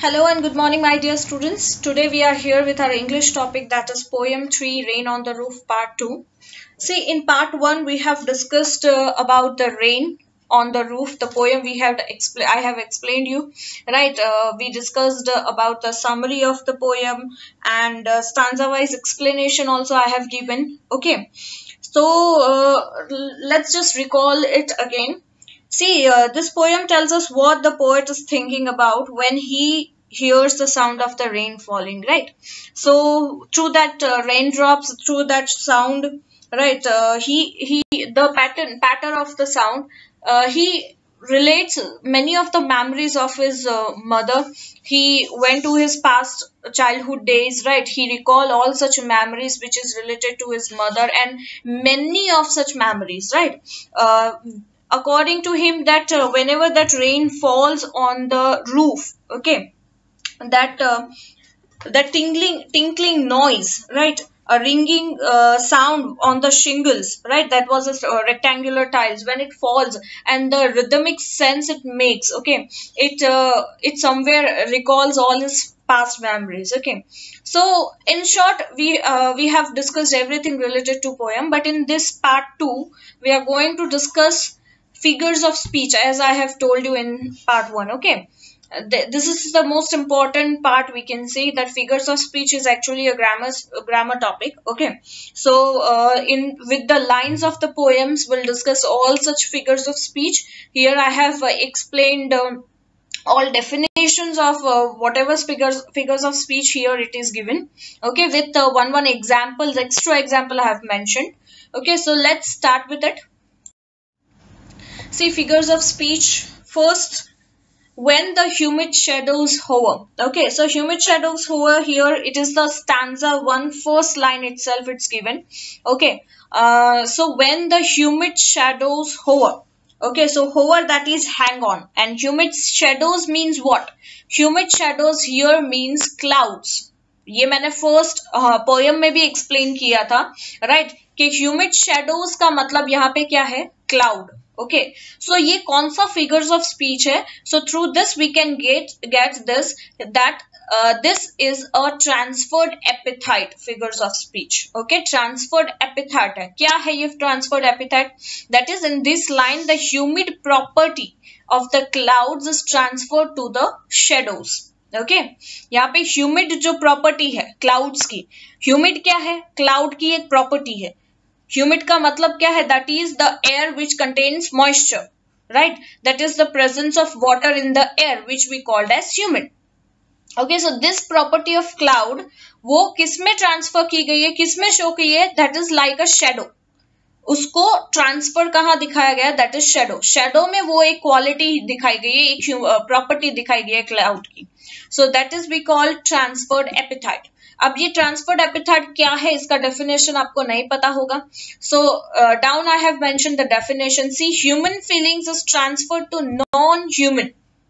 Hello and good morning, my dear students. Today we are here with our English topic, that is Poem 3 Rain on the Roof Part 2. See, in Part 1 we have discussed about the rain on the roof. The poem I have explained you, right? We discussed about the summary of the poem and stanza wise explanation also I have given. Okay, so let's just recall it again. See, this poem tells us what the poet is thinking about when he hears the sound of the rain falling, right? So through that raindrops, through that sound, right? The pattern of the sound. He relates many of the memories of his mother. He went to his past childhood days, right? He recall all such memories which is related to his mother and many of such memories, right? According to him, that whenever that rain falls on the roof, okay, that that tinkling noise, right, a ringing sound on the shingles, right, that was a rectangular tiles when it falls, and the rhythmic sense it makes, okay, it somewhere recalls all his past memories. Okay, so in short, we have discussed everything related to poem, but in this part 2 we are going to discuss figures of speech, as I have told you in part 1. Okay, this is the most important part. We can say that figures of speech is actually a grammar topic. Okay, so in with the lines of the poems we'll discuss all such figures of speech. Here I have explained all definitions of whatever figures of speech here it is given. Okay, with one examples, extra example I have mentioned. Okay, so let's start with it. See, figures of speech. First, when the humid shadows hover. Okay, so humid shadows hover, here it is the stanza 1 first line itself it's given. Okay, so when the humid shadows hover. Okay, so hover, that is hang on, and humid shadows means what? Humid shadows here means clouds. ये मैंने first poem में भी explain किया था, right, कि humid shadows का मतलब यहाँ पे क्या है? क्लाउड. ओके, सो ये कौन सा फिगर्स ऑफ स्पीच है? So through this we can get this that this is a transferred epithet figures of speech. Okay, transferred epithet है. क्या है ये transferred epithet? That is, in this line the humid property of the clouds is transferred to the shadows. Okay, यहाँ पे humid जो property है clouds की, humid क्या है? क्लाउड की एक प्रॉपर्टी है. ह्यूमिड का मतलब क्या है? That is the air which contains moisture, right, that is the presence of water in the air which we called as humid. Okay, so this property of cloud वो किस में ट्रांसफर की गई है, किस में शो की है? That is like a shadow. उसको ट्रांसफर कहाँ दिखाया गया? That is shadow. शेडो में वो एक क्वालिटी दिखाई गई है, एक प्रॉपर्टी दिखाई गई है क्लाउड की. So that is we call transferred epithet. अब ये ट्रांसफर्ड एपिथेट क्या है, इसका डेफिनेशन आपको नहीं पता होगा. So down I have mentioned the definition. See, human feelings is transferred to non human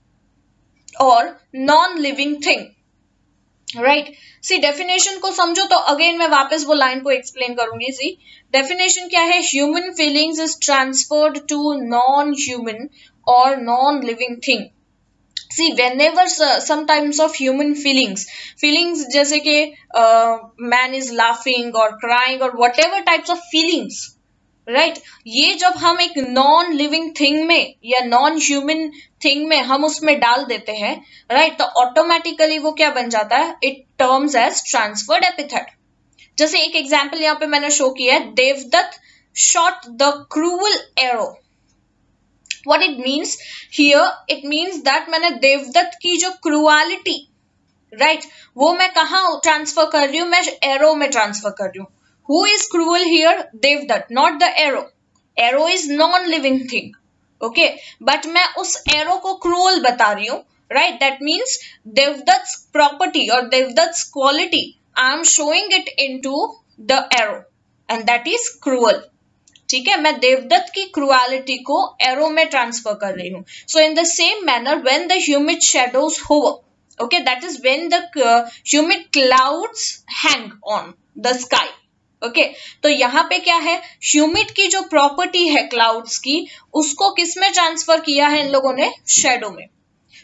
और non living thing, right. See, definition को समझो तो अगेन मैं वापस वो लाइन को एक्सप्लेन करूंगी. सी, डेफिनेशन क्या है? Human feelings is transferred to non human और non living thing. See, whenever some types of human feelings जैसे कि man is laughing or crying or whatever types of feelings, right, ये जब हम एक नॉन लिविंग थिंग में या non human thing में हम उसमें डाल देते हैं, राइट, तो ऑटोमेटिकली वो क्या बन जाता है? It terms as transferred epithet. जैसे एक एग्जाम्पल यहाँ पे मैंने शो किया है, Devdatta shot the cruel arrow. What it means here? It means that मैंने देवदत्त की जो क्रूअलिटी, राइट, वो मैं कहाँ ट्रांसफर कर रही हूँ? मैं एरो में ट्रांसफर कर रही हूँ. Who is cruel here? Devdutt, not the arrow. Arrow is non-living thing. Okay, but मैं उस एरो को क्रूअल बता रही हूँ, right. That means Devdatta's property और देवदत्त's quality, I am showing it into the arrow, and that is cruel. ठीक है, मैं देवदत्त की क्रूअलिटी को एरो में ट्रांसफर कर रही हूँ. So in the same manner when the humid shadows hover, okay, that is when the humid clouds hang on the sky. Okay, तो यहाँ पे क्या है? ह्यूमिड की जो प्रॉपर्टी है क्लाउड्स की, उसको किस में ट्रांसफर किया है इन लोगों ने? शेडो में.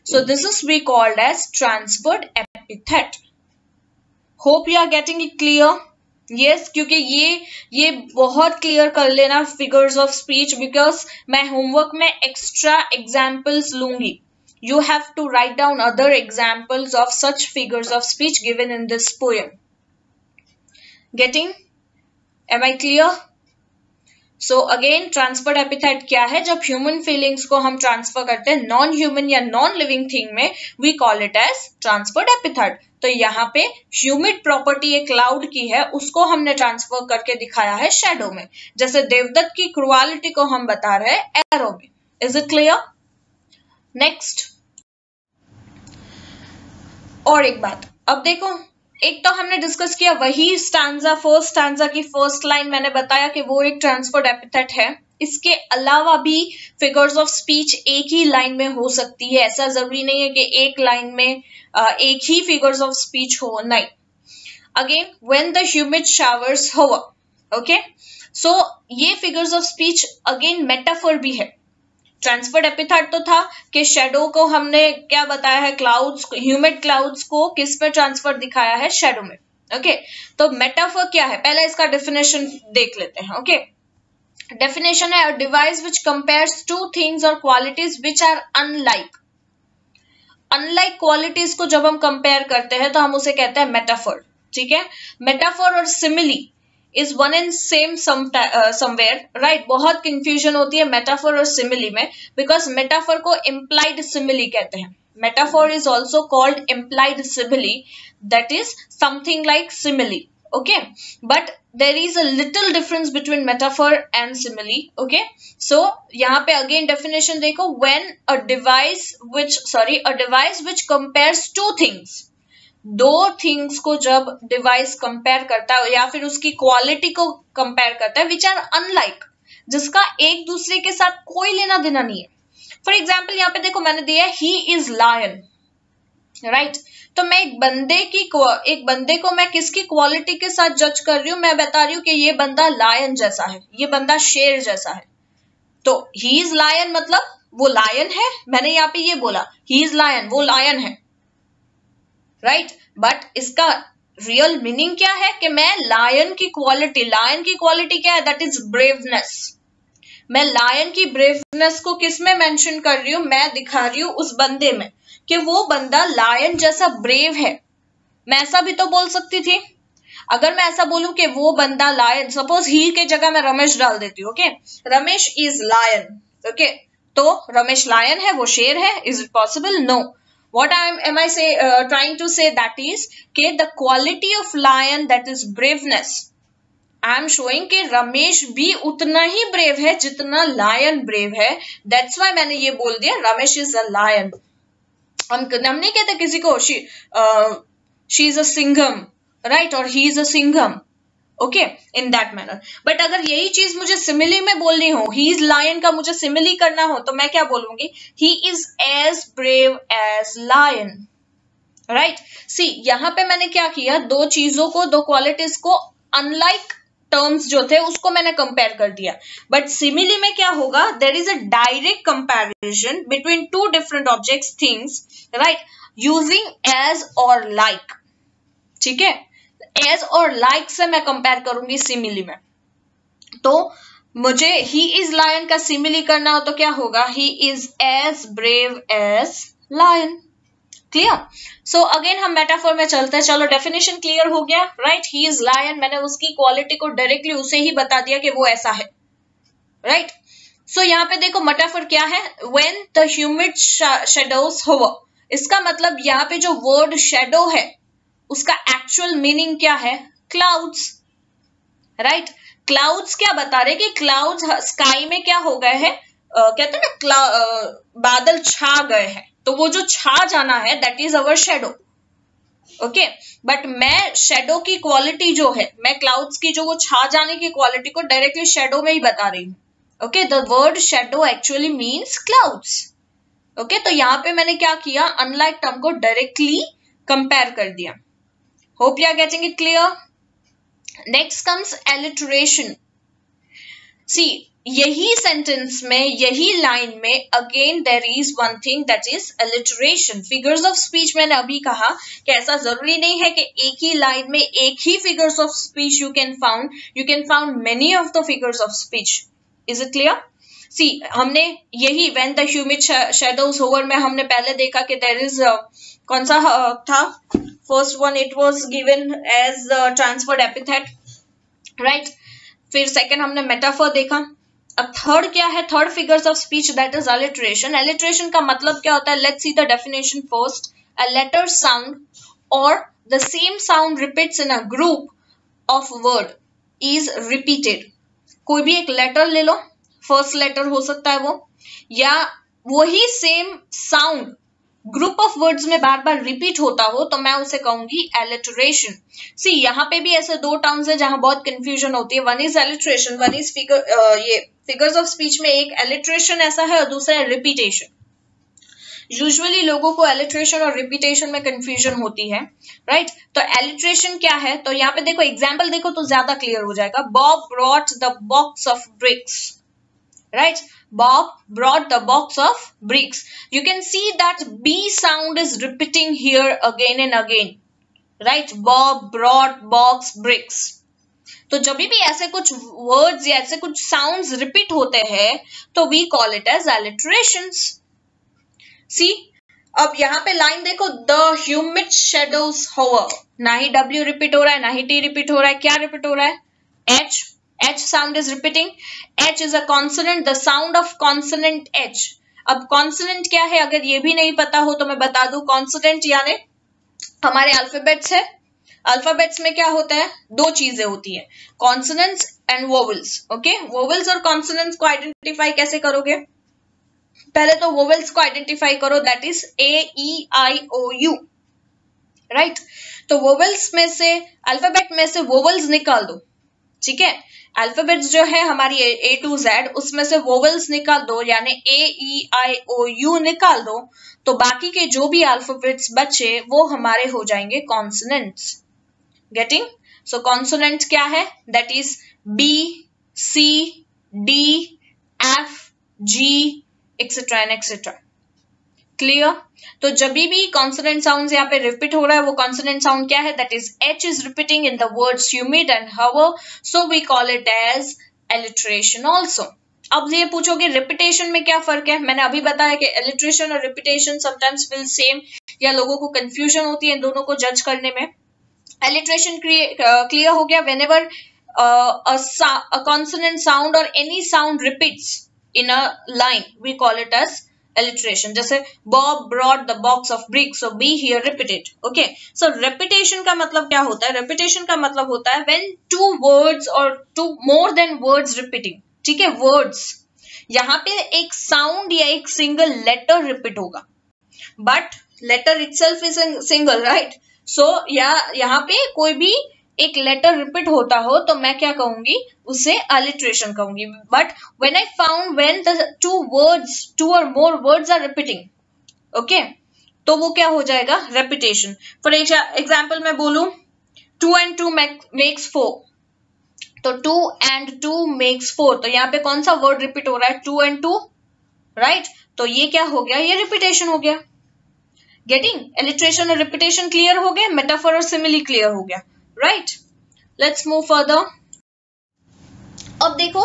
So this is we called as transferred epithet. Hope you are getting it clear. Yes, क्योंकि ये बहुत क्लियर कर लेना फिगर्स ऑफ स्पीच, बिकॉज मैं होमवर्क में एक्स्ट्रा एग्जाम्पल्स लूंगी. You have to write down other examples of such figures of speech given in this poem. Getting? Am I clear? So again, transferred epithet क्या है? जब human feelings को हम transfer करते हैं non human या non living thing में, we call it as transferred epithet. तो यहाँ पे humid property एक cloud की है, उसको हमने transfer करके दिखाया है shadow में, जैसे देवदत्त की cruelty को हम बता रहे हैं arrow में. Is it clear? Next. और एक बात, अब देखो, एक तो हमने डिस्कस किया वही स्टैंजा, फर्स्ट स्टैंजा की फर्स्ट लाइन मैंने बताया कि वो एक ट्रांसफर्ड एपिथेट है. इसके अलावा भी फिगर्स ऑफ स्पीच एक ही लाइन में हो सकती है, ऐसा जरूरी नहीं है कि एक लाइन में एक ही फिगर्स ऑफ स्पीच हो, नहीं. Again, when the humid showers hover, okay, so ये figures of speech again metaphor भी है. ट्रांसफर्ड एपिथेट तो था कि शेडो को हमने क्या बताया है, क्लाउड्स, ह्यूमिड क्लाउड्स को किस में ट्रांसफर दिखाया है, शेडो में. ओके, तो मेटाफर क्या है, पहले इसका डेफिनेशन देख लेते हैं. ओके, डेफिनेशन है, a device which compares two things और qualities which are unlike. Unlike qualities को जब हम कंपेयर करते हैं तो हम उसे कहते हैं मेटाफर. ठीक है, मेटाफर और simile is one and same somewhere, right? बहुत confusion होती है metaphor और simile में, because metaphor को implied simile कहते हैं. Metaphor is also called implied simile, that is something like simile. Okay, but there is a little difference between metaphor and simile. Okay, so यहाँ पे again definition देखो, when a device which compares two things, दो things को जब device compare करता है या फिर उसकी क्वालिटी को कंपेयर करता है, विच आर अनलाइक, जिसका एक दूसरे के साथ कोई लेना देना नहीं है. फॉर एग्जाम्पल यहाँ पे देखो मैंने दिया है ही इज लायन, राइट. तो मैं एक बंदे को मैं किसकी क्वालिटी के साथ जज कर रही हूँ, मैं बता रही हूँ कि ये बंदा लायन जैसा है, ये बंदा शेर जैसा है. तो ही इज लायन मतलब वो लायन है, मैंने यहाँ पे ये बोला ही इज लायन, वो लायन है, राइट. बट इसका रियल मीनिंग क्या है कि मैं लायन की क्वालिटी क्या है, दैट इज ब्रेवनेस. मैं लायन की ब्रेवनेस को किस में मेंशन कर रही हूँ, मैं दिखा रही हूँ उस बंदे में कि वो बंदा लायन जैसा ब्रेव है. मैं ऐसा भी तो बोल सकती थी, अगर मैं ऐसा बोलूं कि वो बंदा लायन, सपोज ही के जगह मैं रमेश डाल देती हूँ. Okay, Ramesh is lion. Okay, तो रमेश लायन है, वो शेर है. Is it possible? No. What am I trying to say, that is कि the quality of lion, that is braveness, I am showing कि रमेश भी उतना ही brave है जितना lion brave है. That's why मैंने ये बोल दिया रमेश is a lion. हम नहीं कहते किसी को she is a Singham, right, or he is a Singham. Okay, in that manner. But अगर यही चीज मुझे सिमिली में बोलनी हो, ही इज लायन का मुझे सिमिली करना हो, तो मैं क्या बोलूंगी, he is as brave as lion, right. See, यहाँ पे मैंने क्या किया, दो चीजों को, दो क्वालिटीज को अनलाइक टर्म्स जो थे उसको मैंने कंपेयर कर दिया. बट सिमिली में क्या होगा, there is a direct comparison between two different objects, things, right, using as और लाइक. ठीक है, एज और लाइक से मैं कंपेयर करूंगी सिमिली में. तो मुझे ही इज लायन का सिमिली करना हो तो क्या होगा, he is as brave as lion. Clear? So again हम मेटाफोर में चलते हैं. चलो, डेफिनेशन क्लियर हो गया, राइट. ही इज लायन, मैंने उसकी क्वालिटी को डायरेक्टली उसे ही बता दिया कि वो ऐसा है, राइट. सो यहाँ पे देखो मेटाफोर क्या है, when the humid shadows hover. इसका मतलब यहाँ पे जो वर्ड शेडो है उसका एक्चुअल मीनिंग क्या है, क्लाउड्स, राइट. क्लाउड्स क्या बता रहे कि क्लाउड्स स्काई में क्या हो गए हैं, कहते हैं ना बादल छा गए हैं, तो वो जो छा जाना है that is our shadow. Okay, but मैं शेडो की क्वालिटी जो है, मैं क्लाउड्स की जो वो छा जाने की क्वालिटी को डायरेक्टली शेडो में ही बता रही हूँ. Okay, the word shadow actually means clouds. Okay, तो यहाँ पे मैंने क्या किया, अनलाइक टर्म को डायरेक्टली कंपेयर कर दिया. Hope you are getting it clear. Next comes alliteration. सी यही सेंटेंस में, यही लाइन में again there is one thing that is alliteration. Figures of speech मैंने अभी कहा कि ऐसा जरूरी नहीं है कि एक ही लाइन में एक ही figures of speech you can found many of the figures of speech. Is it clear? See हमने यही when the humid shadows hover में हमने पहले देखा कि देयर इज कौन सा था first one, it was given as transferred epithet, right. फिर सेकंड हमने मेटाफर देखा. अब थर्ड क्या है? Third figures of speech that is alliteration. Alliteration का मतलब क्या होता है? Let's see the definition first. A letter sound और the same sound repeats in a group of word is repeated. कोई भी एक लेटर ले लो, फर्स्ट लेटर हो सकता है वो, या वही same sound group of words में बार बार रिपीट होता हो तो मैं उसे कहूंगी एलिटरेशन. सी यहाँ पे भी ऐसे दो टर्म्स है जहां बहुत कंफ्यूजन होती है. One is alliteration, one is ये फिगर्स ऑफ स्पीच में एक एलिटरेशन ऐसा है और दूसरा है रिपीटेशन. यूजुअली लोगों को एलिटरेशन और रिपीटेशन में कंफ्यूजन होती है, राइट. तो एलिटरेशन क्या है? तो यहाँ पे देखो एग्जाम्पल देखो तो ज्यादा क्लियर हो जाएगा. Bob brought the box of bricks, right? Bob brought the box of bricks. You can see that B sound is repeating here again and again, right? Bob brought box bricks. तो जब भी ऐसे कुछ words या ऐसे कुछ sounds repeat होते हैं तो we call it as alliterations. See अब यहाँ पे लाइन देखो, द ह्यूमिड शैडोज होवर. ना ही W रिपीट हो रहा है, ना ही T रिपीट हो रहा है. क्या रिपीट हो रहा है? H. H sound is repeating. H is a consonant. The sound of consonant H. अब consonant क्या है अगर ये भी नहीं पता हो तो मैं बता दूं. consonant यानी हमारे अल्फाबेट्स है. अल्फाबेट्स में क्या होता है? दो चीजें होती है, consonants and vowels. ओके, vowels और consonants को आइडेंटिफाई कैसे करोगे? पहले तो vowels को आइडेंटिफाई करो, दैट इज A-E-I-O-U, राइट. तो vowels में से, अल्फाबेट में से vowels निकाल दो, ठीक है. अल्फाबेट्स जो है हमारी A to Z, उसमें से वोवेल्स निकाल दो, यानी A-E-I-O-U निकाल दो, तो बाकी के जो भी अल्फाबेट्स बचे वो हमारे हो जाएंगे कॉन्सोनेंट्स. गेटिंग? सो कॉन्सोनेंट क्या है? That is B, C, D, F, G, etcetera and etcetera. Clear? तो जब भी कॉन्सोनेंट साउंड यहाँ पे रिपीट हो रहा है वो कॉन्सोनेंट साउंड क्या है? That is H is repeating in the words humid and hover, so we call it as alliteration also. अब ये पूछोगे रिपीटेशन में क्या फर्क है? मैंने अभी बताया कि एलिटरेशन और रिपीटेशन समटाइम्स फील सेम, या लोगों को कंफ्यूजन होती है इन दोनों को जज करने में. एलिटरेशन क्लियर हो गया. Whenever a consonant sound or any sound repeats in a line we call it as alliteration. जैसे Bob brought the box of bricks, so B here repeated. Okay, so repetition का मतलब क्या होता है? repetition का मतलब होता है when two words or two more than words repeating. ठीक है, words यहाँ पे एक sound या एक single letter repeat होगा, but letter itself is single, right? so यहाँ पे कोई भी एक लेटर रिपीट होता हो तो मैं क्या कहूंगी? उसे अलिटरेशन कहूंगी. But when I found when the two और more words are repeating, okay, तो वो क्या हो जाएगा? रेपिटेशन. फॉर एग्जाम्पल मैं बोलूं 2 and 2 makes 4, तो 2 and 2 makes 4, तो यहाँ पे कौन सा वर्ड रिपीट हो रहा है? 2 and 2, राइट. तो ये क्या हो गया? ये रिपीटेशन हो गया. गेटिंग? एलिटरेशन और रिपीटेशन क्लियर हो गया, मेटाफर और सिमिली क्लियर हो गया, राइट. Let's move further. अब देखो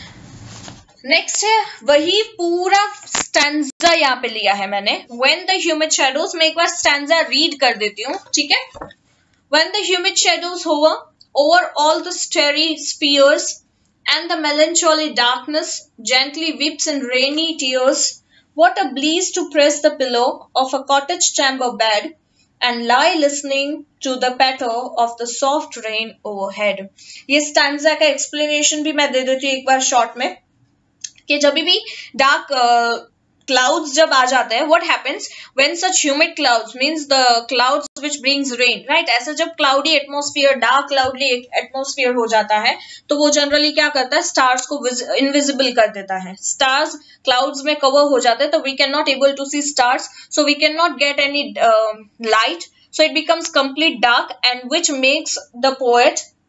नेक्स्ट है वही पूरा स्टैंजा यहाँ पे लिया है मैंने. व्हेन द ह्यूमिड शैडोज, मैं एक बार स्टैंजा रीड कर देती हूँ, ठीक है. When the humid shadows hover over all the starry spheres and the melancholy darkness gently weeps in rainy tears, what a bliss to press the pillow of a cottage chamber bed and lie listening to the patter of the soft rain overhead. ये stanza का explanation भी मैं दे देती हूँ एक बार short में, कि जब भी डार्क clouds जब आ जाते हैं, what happens when such humid clouds, means the clouds which brings rain, right? ऐसे जब cloudy atmosphere, dark cloudy atmosphere हो जाता है तो वो जनरली क्या करता है? स्टार्स को इनविजिबल कर देता है. स्टार्स क्लाउड्स में कवर हो जाते हैं तो we cannot able to see stars, so we cannot get any light, so it becomes complete dark, and which makes the poet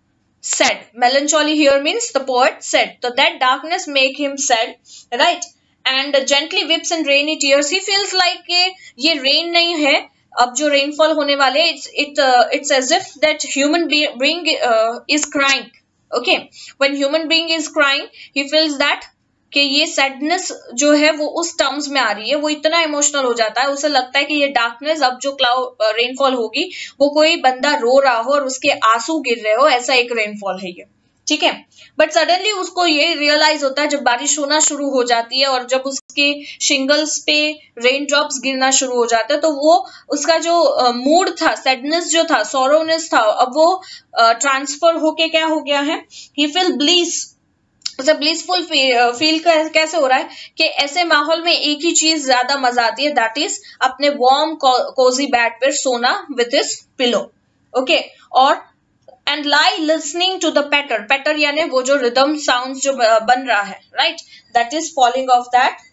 sad. Melancholy here means the poet said. So that darkness make him sad, right? And gently weeps in rainy tears. He feels like ये rain नहीं है, अब जो rainfall होने वाले, it's as if that human being is crying. Okay, when human being is crying, he feels that कि ये sadness जो है वो उस टर्म्स में आ रही है, वो इतना इमोशनल हो जाता है, उसे लगता है कि ये डार्कनेस, अब जो रेनफॉल होगी वो कोई बंदा रो रहा हो और उसके आंसू गिर रहे हो, ऐसा एक रेनफॉल है ये, ठीक है। बट सडनली उसको ये रियलाइज होता है जब बारिश होना शुरू हो जाती है और जब उसके शिंगल्स पे रेन ड्रॉप्स गिरना शुरू हो जाता है, तो वो उसका जो मूड था, सैडनेस जो था, सोरोनेस था, अब वो ट्रांसफर होके क्या हो गया है, ही फील ब्लीस। उसे ब्लिसफुल फील कैसे हो रहा है कि ऐसे माहौल में एक ही चीज ज्यादा मजा आती है, दैट इज अपने वार्म कोजी बेड पर सोना विथ हिज पिलो। ओके, और and lie listening to the patter यानी वो जो रिदम साउंड जो बन रहा है, right, that is falling of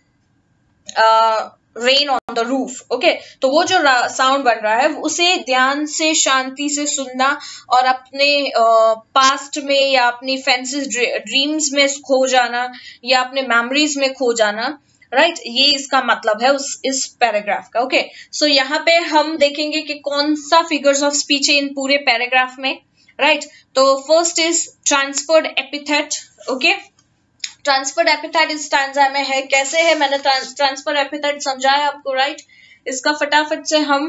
that rain on the roof. Okay, तो वो जो साउंड बन रहा है उसे ध्यान से शांति से सुनना और अपने पास्ट में या अपनी फैंसी ड्रीम्स में खो जाना या अपने मेमोरीज में खो जाना, राइट, ये इसका मतलब है इस पैराग्राफ का। ओके, सो यहाँ पे हम देखेंगे कि कौन सा फिगर्स ऑफ स्पीच है इन पूरे पैराग्राफ में, राइट। तो first is transferred epithet. Okay, transferred epithet इस स्टैंजा में है, कैसे है, मैंने ट्रांसफर एपिथेट समझाया आपको, राइट। इसका फटाफट से हम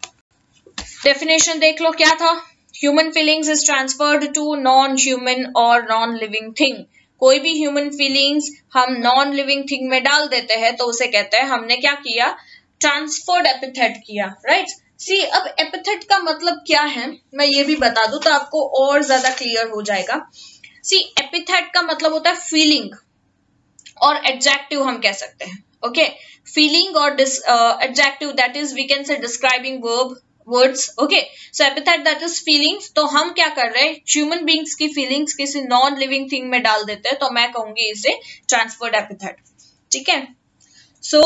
डेफिनेशन देख लो, क्या था, human feelings is transferred to non human और नॉन लिविंग थिंग। कोई भी ह्यूमन फीलिंग्स हम नॉन लिविंग थिंग में डाल देते हैं तो उसे कहते हैं हमने क्या किया, ट्रांसफर्ड एपिथेट किया, राइट। सी, अब एपिथेट का मतलब क्या है मैं ये भी बता दूं तो आपको और ज्यादा क्लियर हो जाएगा। सी, एपिथेट का मतलब होता है फीलिंग और एडजेक्टिव हम कह सकते हैं। ओके, फीलिंग और adjective that is we can say describing words. Okay, so epithet that is feelings, तो हम क्या कर रहे हैं, ह्यूमन बींग्स की फीलिंग्स किसी नॉन लिविंग थिंग में डाल देते हैं, तो मैं कहूंगी इसे ट्रांसफर्ड एपिथेट, ठीक है। सो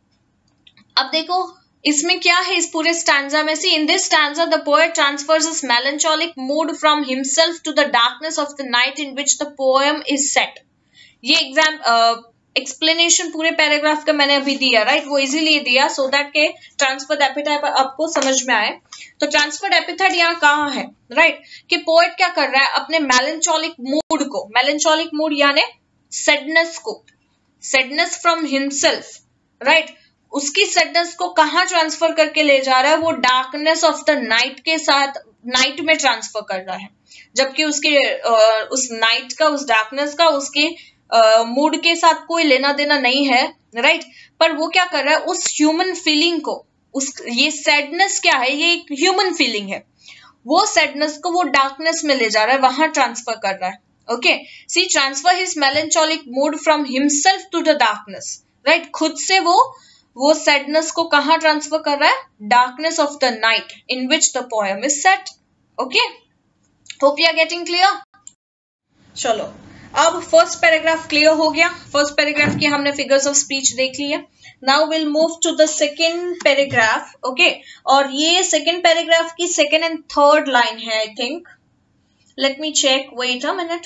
अब देखो इसमें क्या है इस पूरे स्टैंजा में, see in this stanza the poet transfers his melancholic mood from himself to the darkness of the night in which the poem is set. ये एक्सप्लेनेशन पूरे पैराग्राफ का मैंने अभी दिया, राइट, वो इजीली दिया सो दैट के ट्रांसफर्ड एपिथेट आपको समझ में आए। तो ट्रांसफर्ड एपिथेट यहाँ कहाँ है, राइट, कि पोएट क्या कर रहा है, अपने मेलंचोलिक मूड को, मेलंचोलिक मूड यानी सैडनेस को, सैडनेस फ्रॉम हिमसेल्फ, राइट, उसकी सैडनेस को कहाँ ट्रांसफर करके ले जा रहा है, वो डार्कनेस ऑफ द नाइट के साथ, नाइट में ट्रांसफर कर रहा है, जबकि उसके उस नाइट का, उस डार्कनेस का उसके मूड के साथ कोई लेना देना नहीं है, राइट। पर वो क्या कर रहा है, उस ह्यूमन फीलिंग को, उस ये सैडनेस क्या है, ये एक ह्यूमन फीलिंग है, वो सैडनेस को वो डार्कनेस में ले जा रहा है, वहां ट्रांसफर कर रहा है। Okay, see, transfer his melancholic mood from himself to the darkness, right, खुद से वो सैडनेस को कहां ट्रांसफर कर रहा है, darkness of the night in which the poem is set. Okay, hope you are getting clear. चलो अब फर्स्ट पैराग्राफ क्लियर हो गया, फर्स्ट पैराग्राफ की हमने फिगर्स ऑफ स्पीच देख ली है। Now will move to the second paragraph. Okay, और ये सेकेंड पैराग्राफ की सेकेंड एंड थर्ड लाइन है, I think, let me check, wait a minute,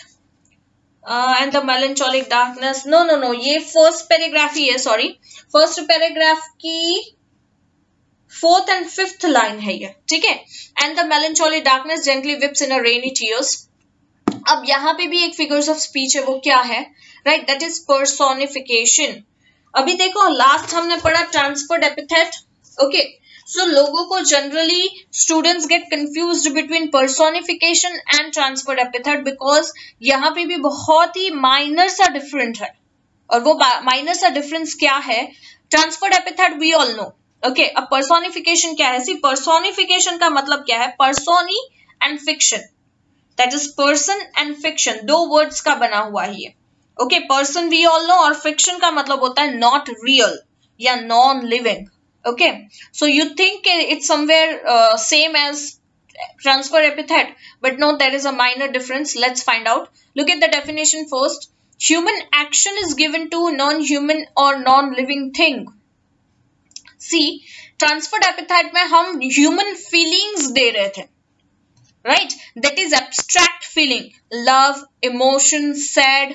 and the melancholic darkness, no, ये फर्स्ट पैराग्राफ ही है, सॉरी, फर्स्ट पैराग्राफ की fourth and fifth line है ये, ठीक है, and the melancholic darkness gently chips in a rainy tears. अब यहाँ पे भी एक फिगर्स ऑफ स्पीच है, वो क्या है, राइट, दैट इज पर्सोनिफिकेशन। अभी देखो लास्ट हमने पढ़ा ट्रांसफर्ड एपिथेट। ओके, सो लोगों को generally students get confused between personification and transferred epithet, because यहाँ पे भी बहुत ही माइनर सा डिफरेंट है, और वो माइनर सा डिफरेंस क्या है, transferred epithet we all know. Okay, अब पर्सोनिफिकेशन क्या है, सी, पर्सोनिफिकेशन का मतलब क्या है, personi and fiction, that is person and fiction, दो वर्ड्स का बना हुआ है ये। ओके, पर्सन वी ऑल नो और फिक्शन का मतलब होता है नॉट रियल या non living. Okay, so you think it's somewhere same as transfer epithet, but no, there is a minor difference. Let's find out, look at the definition first. Human action is given to non human और non living thing. See, transferred epithet में हम human feelings दे रहे थे, right? That is abstract feeling, love, emotion, sad,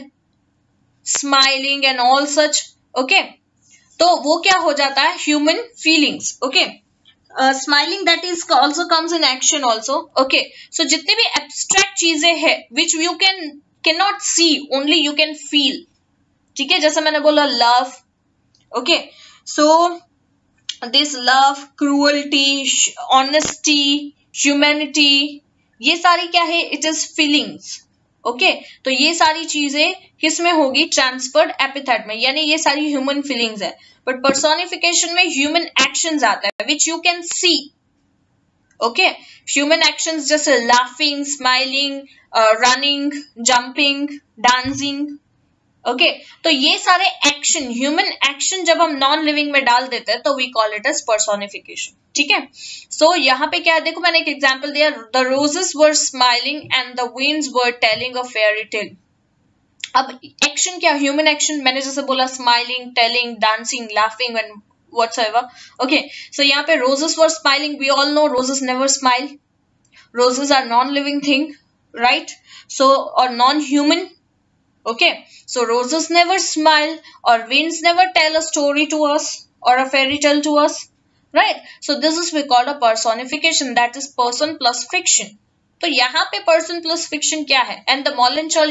smiling and all such. Okay, तो वो क्या हो जाता है, human feelings. Okay, smiling that is also comes in action also. Okay, so जितने भी abstract चीजें हैं which you cannot see, only you can feel. ठीक है, जैसे मैंने बोला love. Okay, so this love, cruelty, honesty, humanity, ये सारी क्या है, इट इज फीलिंग्स. ओके, तो ये सारी चीजें किस में होगी, ट्रांसफर्ड एपिथेट में, यानी ये सारी ह्यूमन फीलिंग्स है. बट पर्सोनिफिकेशन में ह्यूमन एक्शंस आता है which you can see. Okay, human actions जैसे laughing, smiling, running, jumping, dancing. Okay, तो ये सारे एक्शन, ह्यूमन एक्शन जब हम नॉन लिविंग में डाल देते हैं तो we call it as personification. ठीक है, सो यहाँ पे क्या है, देखो मैंने एक एग्जांपल दिया, the roses were smiling and the winds were telling a fairy tale. अब एक्शन क्या, ह्यूमन एक्शन, मैंने जैसे बोला smiling, telling, dancing, laughing and whatsoever. Okay, so यहाँ पे roses were smiling, we all know roses never smile, roses are non living thing, right? So और non human. Okay, so roses never smile or winds never tell a story to us or a fairy tale to us, right? So this is we call a personification, that is person plus fiction. तो यहाँ पे person plus fiction क्या है? And the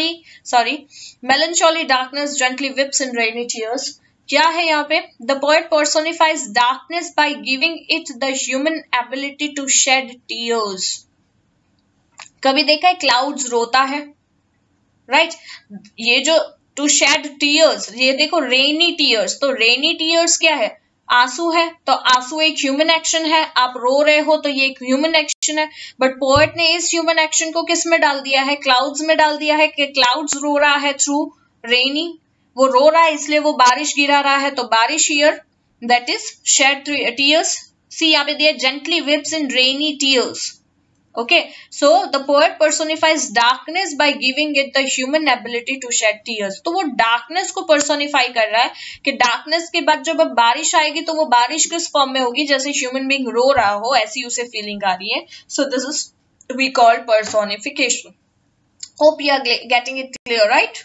melancholy darkness gently weeps in rainy tears. क्या है यहाँ पे? The poet personifies darkness by giving it the human ability to shed tears. कभी देखा है clouds रोता है, राइट? ये जो टू शेड टीयर्स, ये देखो रेनी टीयर्स, तो रेनी टीयर्स क्या है, आंसू है, तो आंसू एक ह्यूमन एक्शन है. आप रो रहे हो तो ये एक ह्यूमन एक्शन है. बट पोएट ने इस ह्यूमन एक्शन को किस में डाल दिया है, क्लाउड्स में डाल दिया है, कि क्लाउड्स रो रहा है थ्रू रेनी, वो रो रहा है इसलिए वो बारिश गिरा रहा है, तो बारिश here that is shed tears. See यहाँ पे दिया gently chips in rainy tears. Okay, so the poet personifies darkness by giving it the human ability to shed tears. तो वो darkness को personify कर रहा है कि darkness के बाद जब अब बारिश आएगी तो वो बारिश किस फॉर्म में होगी, जैसे human being रो रहा हो ऐसी उसे फीलिंग आ रही है. So this is we call personification. Hope you are getting it clear, right?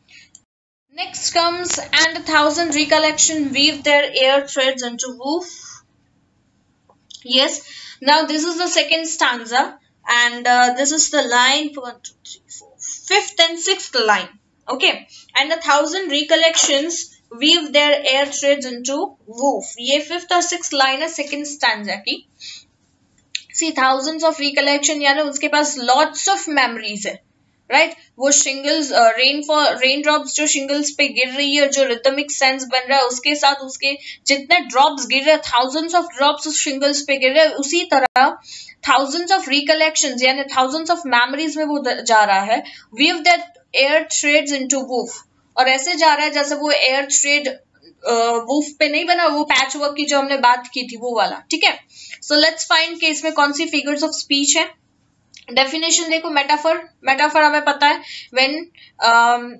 Next comes, and 1,000 recollection weave their air threads into woof. Yes, now this is the second stanza, and this is the line 1, 2, 3, 4, fifth and sixth line. Okay, and 1,000 recollections weave their air threads into woof. ये fifth और sixth line है second stanza की. See, thousands of recollection यानी उसके पास lots of memories है, right? वो shingles, rain drops जो शिंगल्स पे गिर रही है, जो रिदमिक सेंस बन रहा है, उसके साथ उसके जितने ड्रॉप्स गिर रहे हैं, थाउजेंड्स ऑफ ड्रॉप्स उस शिंगल्स पे गिर रहे हैं, उसी तरह थाउजेंड्स ऑफ रिकलेक्शंस यानी थाउजेंड्स ऑफ मेमोरीज में वो जा रहा है. Weave that air threads into woof, और ऐसे जा रहा है जैसे वो एयर थ्रेड वूफ पे नहीं बना, वो पैच वर्क की जो हमने बात की थी वो वाला. ठीक है, सो लेट्स फाइंड कि इसमें कौन सी फिगर्स ऑफ स्पीच है. डेफिनेशन देखो, मेटाफर हमें पता है, when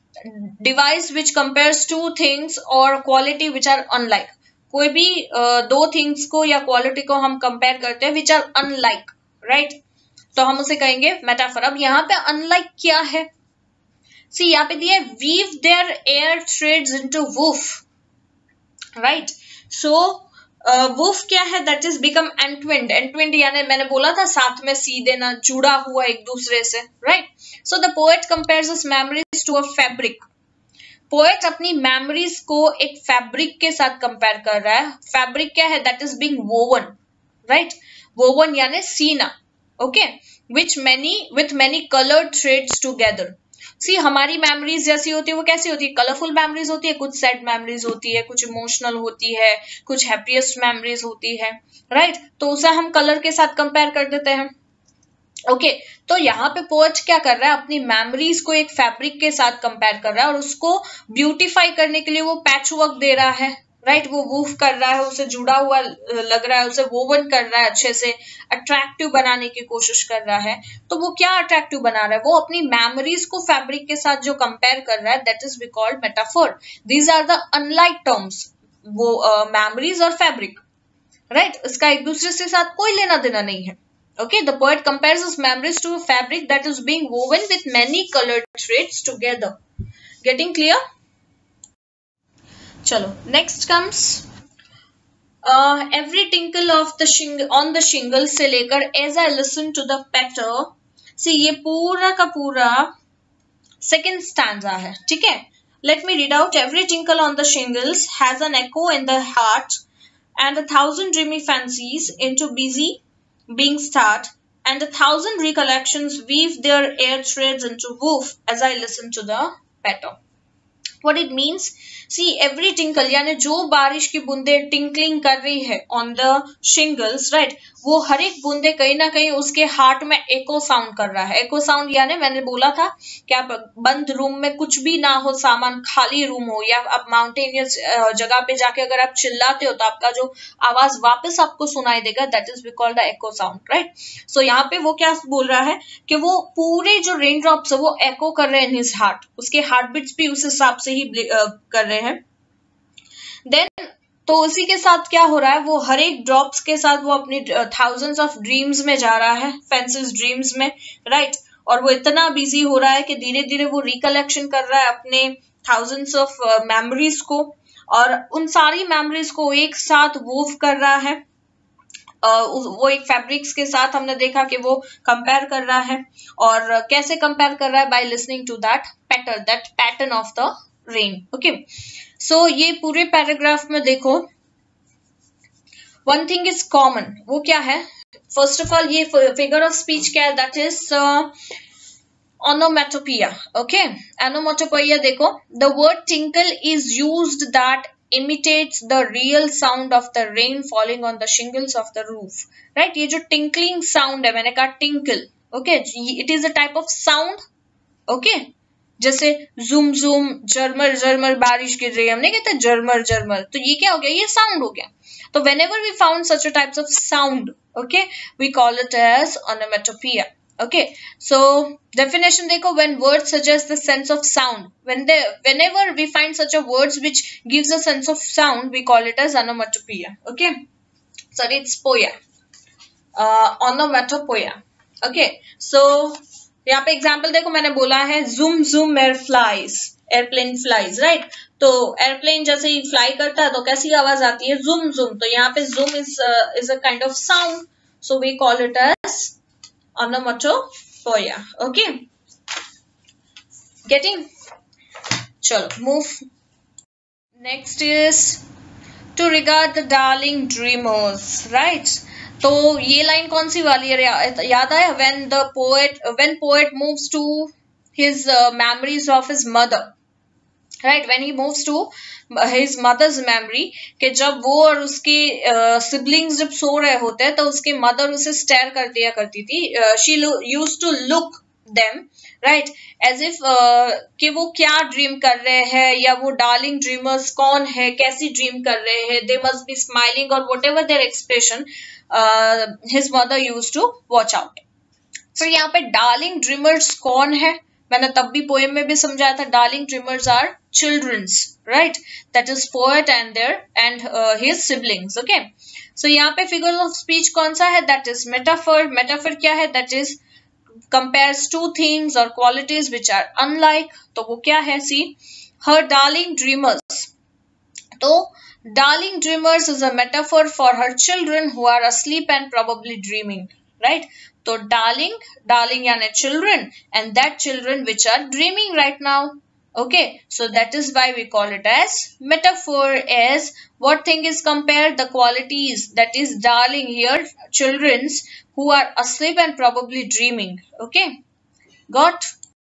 device which compares two things और क्वालिटी विच आर अनलाइक. कोई भी दो थिंग्स को या क्वालिटी को हम कंपेयर करते हैं विच आर अनलाइक, राइट? तो हम उसे कहेंगे मेटाफर. अब यहाँ पे अनलाइक क्या है, सी यहाँ पे दिया है weave their air threads into woof, right? So woof क्या है, that is become entwined. Entwined यानी मैंने बोला था साथ में सी देना, जुड़ा हुआ एक दूसरे से, right? So the poet compares his memories to a fabric. Poet अपनी मेमोरीज को एक फैब्रिक के साथ कंपेयर कर रहा है. फैब्रिक क्या है, that is being woven, right? Woven यानी सीना. Okay, with many coloured threads together. See, हमारी मेमोरीज जैसी होती है वो कैसी होती है, कलरफुल मेमोरीज होती है, कुछ सैड मेमोरीज होती है, कुछ इमोशनल होती है, कुछ हैप्पीएस्ट मेमोरीज होती है, राइट? तो उसे हम कलर के साथ कंपेयर कर देते हैं. ओके, तो यहाँ पे पोएट क्या कर रहा है, अपनी मेमोरीज को एक फैब्रिक के साथ कंपेयर कर रहा है और उसको ब्यूटीफाई करने के लिए वो पैच वर्क दे रहा है, राइट? वो वूफ कर रहा है, उसे जुड़ा हुआ लग रहा है, उसे वोवन कर रहा है, अच्छे से अट्रैक्टिव बनाने की कोशिश कर रहा है. तो वो क्या अट्रैक्टिव बना रहा है, वो अपनी मेमोरीज को फैब्रिक के साथ जो कंपेयर कर रहा है, that is we called metaphor. These are the unlike terms, वो मेमोरीज और फैब्रिक, राइट? इसका एक दूसरे से साथ कोई लेना देना नहीं है. Okay, the poet compares his memories to a fabric that is being woven with many colored threads together. Getting clear? Chalo, next comes every tinkle of the on the shingle से लेकर as I listen to the patter. See, ये पूरा का पूरा second stanza है, ठीक है? Let me read out. Every tinkle on the shingles has an echo in the heart, and 1,000 dreamy fancies into busy being start, and 1,000 recollections weave their air threads into woof as I listen to the patter. What it means? See, every tinkle यानी जो बारिश की बूंदे tinkling कर रही है on the shingles, right? वो हर एक बूंदे कहीं ना कहीं उसके हार्ट में एको साउंड कर रहा है. एको साउंड यानी मैंने बोला था कि आप बंद रूम में कुछ भी ना हो, सामान खाली रूम हो, या आप माउंटेनियस जगह पे जाके अगर आप चिल्लाते हो तो आपका जो आवाज वापस आपको सुनाई देगा, that is we call the echo sound, right? So यहाँ पे वो क्या बोल रहा है कि वो पूरे जो रेन ड्रॉप्स है वो एको कर रहे हैं इन हिज हार्ट, उसके हार्ट बीट्स भी उस हिसाब से ही कर रहे हैं. देन तो उसी के साथ क्या हो रहा है, वो हर एक ड्रॉप्स के साथ वो अपनी थाउजेंड्स ऑफ ड्रीम्स में जा रहा है, फैंसीज ड्रीम्स में, राइट? और वो इतना बिजी हो रहा है कि धीरे धीरे वो रिकलेक्शन कर रहा है अपने थाउजेंड्स ऑफ मेमोरीज को, और उन सारी मेमोरीज को एक साथ वूव कर रहा है. वो एक फैब्रिक्स के साथ हमने देखा कि वो कंपेयर कर रहा है, और कैसे कंपेयर कर रहा है? By listening to that pattern of the rain. Okay, so ये पूरे पैराग्राफ में देखो, वन थिंग इज कॉमन. वो क्या है? फर्स्ट ऑफ ऑल ये फिगर ऑफ स्पीच क्या है? That is onomatopoeia. Okay, onomatopoeia देखो, the word tinkle is used that imitates the real sound of the rain falling on the shingles of the roof, right? ये जो tinkling sound है, मैंने कहा tinkle, okay, it is a type of sound. okay, जैसे zoom zoom, झरमर झरमर बारिश गिर रही है, हमने कहते हैं झरमर झरमर, तो ये क्या हो गया? ये साउंड हो गया. तो whenever we found such a types of sound, okay, we call it as onomatopoeia. Okay, so definition देखो, when words suggest the sense of sound, whenever we find such a words which gives a sense of sound, we call it as onomatopoeia. Okay, sorry, it's poia, onomatopoeia. Okay, so यहाँ पे example देखो, मैंने बोला है zoom zoom air flies, aeroplane flies, right? तो aeroplane जैसे ही fly करता है तो कैसी आवाज आती है? Zoom zoom. तो यहाँ पे zoom is a kind of sound, so we call it as onomatopoeia. Okay, getting? चलो move. Next is to regard the darling dreamers, right? तो ये लाइन कौन सी वाली है? याद आया? when poet moves to his memories of his mother, right? when he moves to his mother's memory, कि जब वो और उसके siblings जब सो रहे होते हैं तो उसके मदर उसे स्टेयर कर दिया करती थी. she used to look them, right, as if कि वो क्या ड्रीम कर रहे हैं, या वो डार्लिंग ड्रीमर्स कौन है, कैसी ड्रीम कर रहे हैं, they must be smiling or whatever their expression, his mother used to watch out. So यहाँ पे डार्लिंग ड्रीमर्स कौन है? मैंने तब भी पोएम में भी समझाया था, darling dreamers are childrens, right? That is poet and his siblings. Okay, so यहाँ पे फिगर ऑफ स्पीच कौन सा है? That is metaphor. मेटाफर क्या है? That is compares two things or qualities which are unlike. तो वो क्या है? See, her darling dreamers. तो darling dreamers is a metaphor for her children who are asleep and probably dreaming, right? तो darling यानी children, and that children which are dreaming right now. Okay, so that is why we call it as metaphor. As what thing is compared? The qualities, that is darling here, children's who are asleep and probably dreaming. Okay, got?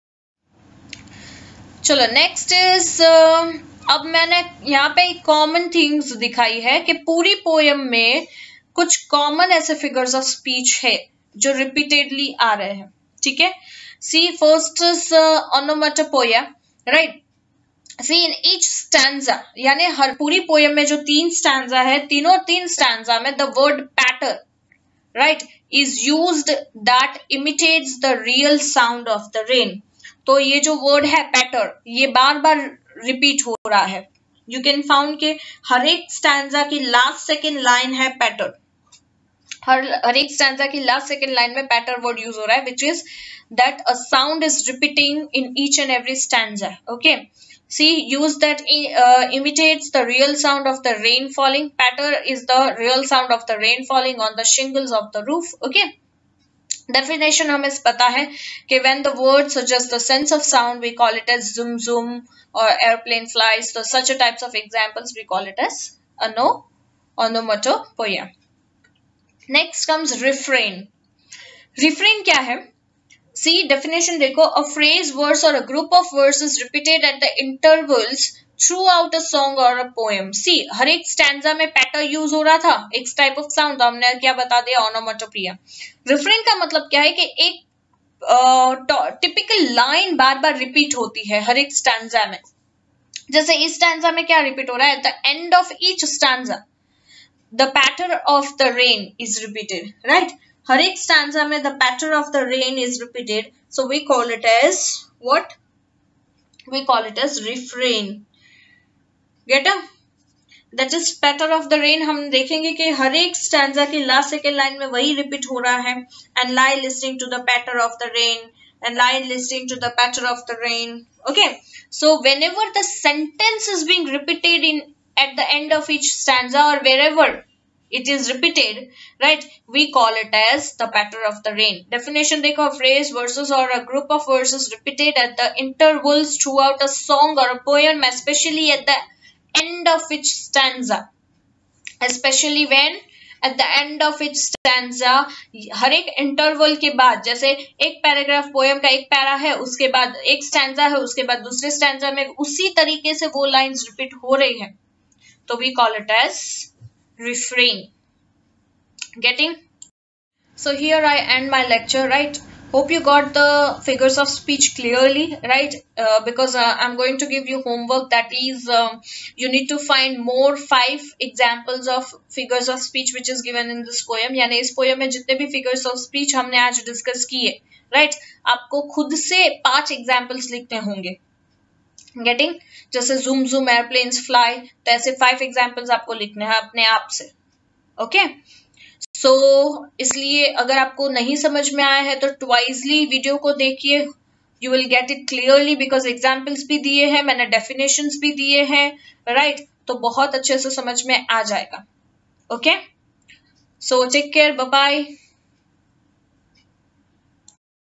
चलो next is, अब मैंने यहाँ पे common things दिखाई है कि पूरी poem में कुछ कॉमन ऐसे फिगर्स ऑफ स्पीच है जो रिपीटेडली आ रहे हैं. ठीक है, see first is onomatopoeia, right? See in each stanza, यानी हर पूरी पोएम में जो 3 स्टैंजा है, तीन स्टैंजा में the word patter, right, is used that imitates the real sound of the rain. तो ये जो वर्ड है पैटर, ये बार बार रिपीट हो रहा है. यू कैन फाउंड के हर एक स्टैंजा की लास्ट सेकेंड लाइन है पैटर. हर एक स्टैंजा की लास्ट सेकंड लाइन में पैटर वर्ड यूज हो रहा है, which is that a sound is repeating in each and every stanza. Okay, see use that imitates the real sound of the rain falling. Patter is the real sound of the rain falling on the shingles of the roof. Okay, definition हमें पता है कि when the word suggests the sense of sound we call it as zoom zoom or airplane flies. So such a types of examples we call it as onomatopoeia. Next comes refrain. Refrain क्या है? See definition देखो, a phrase, verse or a group of verses repeated at the intervals throughout a song or a poem. See हर एक stanza में पैटर use हो रहा था, एक type of sound, तो हमने क्या बता दिया, ओनोमेटोपोइया. रिफ्रेन का मतलब क्या है कि एक टिपिकल लाइन बार बार रिपीट होती है हर एक स्टैंजा में. जैसे इस स्टैंजा में क्या रिपीट हो रहा है, at the end of each stanza the patter of the rain is repeated, right? हर एक stanza में the patter of the rain is repeated, so we call it as what? We call it as refrain. Get up? That is patter of the rain. हम देखेंगे कि हर एक stanza की last second line में वही repeat हो रहा है, and lie listening to the patter of the rain, and lie listening to the patter of the rain. Okay, so whenever the sentence is being repeated in at the end of each stanza or wherever it is repeated, right, we call it as the patter of the rain. Definition देखो, phrase, verses or a group of verses repeated at the intervals throughout a song or a poem, especially at the end of each stanza. Especially when at the end of each stanza, हर एक interval के बाद, जैसे एक paragraph poem का एक para है, उसके बाद एक स्टैंजा है, उसके बाद दूसरे स्टैंजा में उसी तरीके से वो लाइंस रिपीट हो रही है, तो we call it as refrain. Getting? So here I end my lecture, right? Hope you got the figures of speech clearly, right? Because I'm going to give you homework, that is you need to find more 5 examples of figures of speech which is given in this poem. यानी इस poem में जितने भी figures of speech हमने आज discuss किए, right? आपको खुद से 5 examples लिखने होंगे. Getting? जैसे zoom zoom airplanes fly, तो ऐसे 5 examples आपको लिखने हैं अपने आप से. ओके, सो इसलिए अगर आपको नहीं समझ में आया है तो ट्वाइसली वीडियो को देखिए, you will get it clearly, because examples भी दिए हैं, मैंने डेफिनेशंस भी दिए हैं, राइट? तो बहुत अच्छे से समझ में आ जाएगा. Okay, so take care, bye bye.